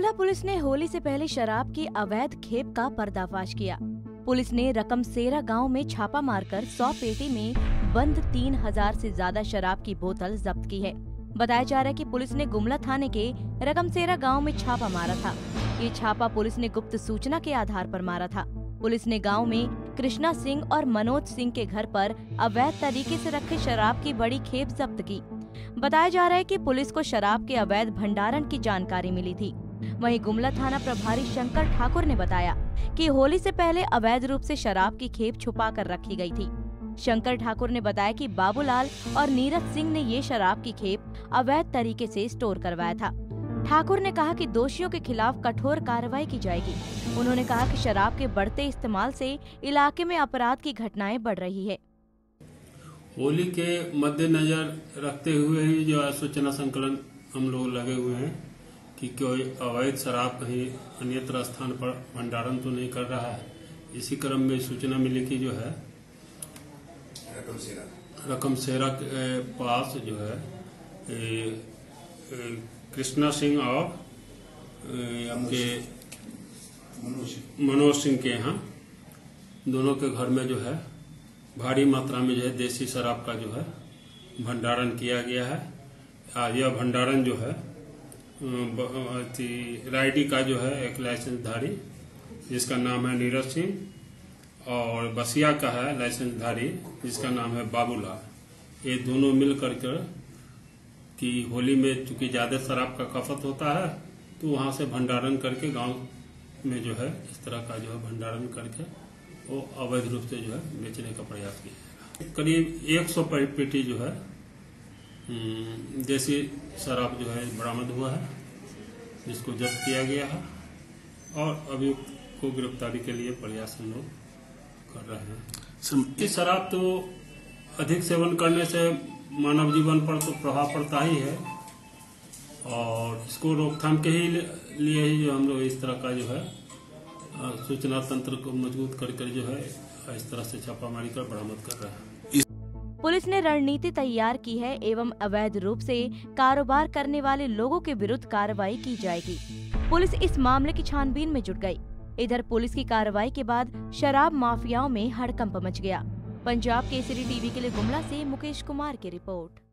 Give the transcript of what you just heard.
Gumla police ने होली से पहले शराब की अवैध खेप का पर्दाफाश किया। पुलिस ने रकमसेरा गांव में छापा मारकर 100 पेटी में बंद 3000 से ज्यादा शराब की बोतल जब्त की है। बताया जा रहा है कि पुलिस ने गुमला थाने के रकमसेरा गांव में छापा मारा था। ये छापा पुलिस ने गुप्त सूचना के आधार पर मारा था। पुलिस ने गांव में कृष्णा सिंह और मनोज सिंह के घर पर अवैध तरीके से रखे शराब की बड़ी खेप जब्त की। बताया जा रहा है कि पुलिस को शराब के अवैध भंडारण की जानकारी मिली थी। वहीं गुमला थाना प्रभारी शंकर ठाकुर ने बताया कि होली से पहले अवैध रूप से शराब की खेप छुपा कर रखी गई थी। शंकर ठाकुर ने बताया कि बाबूलाल और नीरज सिंह ने ये शराब की खेप अवैध तरीके से स्टोर करवाया था। ठाकुर ने कहा कि दोषियों के खिलाफ कठोर कार्रवाई की जाएगी। उन्होंने कहा कि शराब के बढ़ते इस्तेमाल से इलाके में अपराध की घटनाएं बढ़ रही है। होली के मद्देनजर रखते हुए ही जो सूचना संकलन हम लोग लगे हुए हैं कि कोई अवैध शराब कहीं अन्यत्र स्थान पर भंडारण तो नहीं कर रहा है। इसी क्रम में सूचना मिली कि जो है रकमसेरा के पास जो है कृष्णा सिंह और आपके मनोज सिंह के यहाँ दोनों के घर में जो है भारी मात्रा में जो है देसी शराब का जो है भंडारण किया गया है। यह भंडारण जो है रायडी का जो है एक लाइसेंसधारी जिसका नाम है नीरज सिंह और बसिया का है लाइसेंसधारी जिसका नाम है बाबूलाल। ये दोनों मिल करके कि होली में चूंकि ज्यादा शराब का खपत होता है तो वहां से भंडारण करके गांव में जो है इस तरह का जो है भंडारण करके वो अवैध रूप से जो है बेचने का प्रयास किया। करीब 100 पेटी जो है देसी शराब जो है बरामद हुआ है जिसको जब्त किया गया है और अभियुक्त को गिरफ्तारी के लिए प्रयास हम लोग कर रहे हैं। इस शराब तो अधिक सेवन करने से मानव जीवन पर तो प्रभाव पड़ता ही है और इसको रोकथाम के ही लिए ही जो हम लोग इस तरह का जो है सूचना तंत्र को मजबूत करके जो है इस तरह से छापामारी कर बरामद कर रहे हैं। पुलिस ने रणनीति तैयार की है एवं अवैध रूप से कारोबार करने वाले लोगों के विरुद्ध कार्रवाई की जाएगी। पुलिस इस मामले की छानबीन में जुट गई। इधर पुलिस की कार्रवाई के बाद शराब माफियाओं में हड़कंप मच गया। पंजाब केसरी टीवी के लिए गुमला से मुकेश कुमार की रिपोर्ट।